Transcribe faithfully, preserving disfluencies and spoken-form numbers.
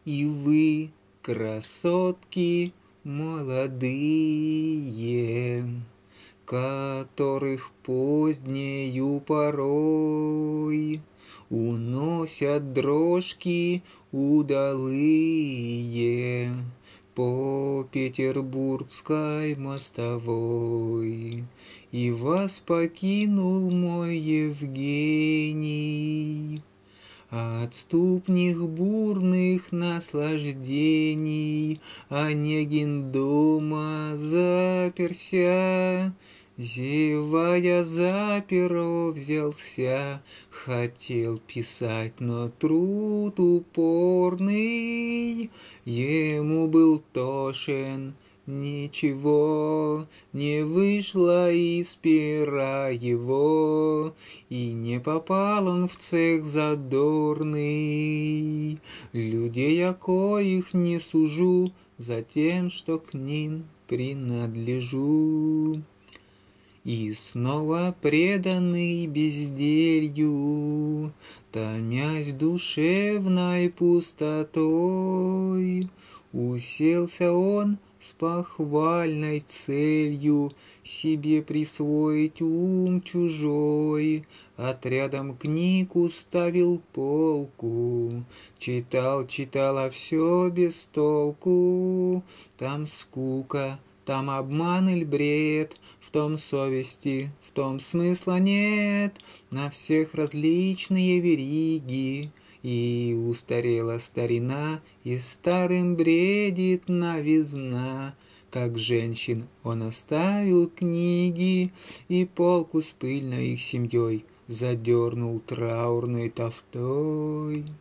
И вы, красотки молодые, которых позднею порой уносят дрожки удалые по петербургской мостовой. И вас покинул мой Евгений, отступник бурных наслаждений. Онегин дома заперся, зевая за перо взялся. Хотел писать, но труд упорный ему был тошен. Ничего не вышло из пера его, и не попал он в цех задорный. Людей, я коих не сужу за тем, что к ним принадлежу. И снова преданный безделью, томясь душевной пустотой, уселся он с похвальной целью себе присвоить ум чужой. Отрядом книг уставил полку, читал, читал, а все без толку. Там скука, там обман или бред, в том совести, в том смысла нет. На всех различные вериги, и устарела старина, и старым бредит новизна. Как женщин он оставил книги, и полку с пыльной их семьей задернул траурной тафтой.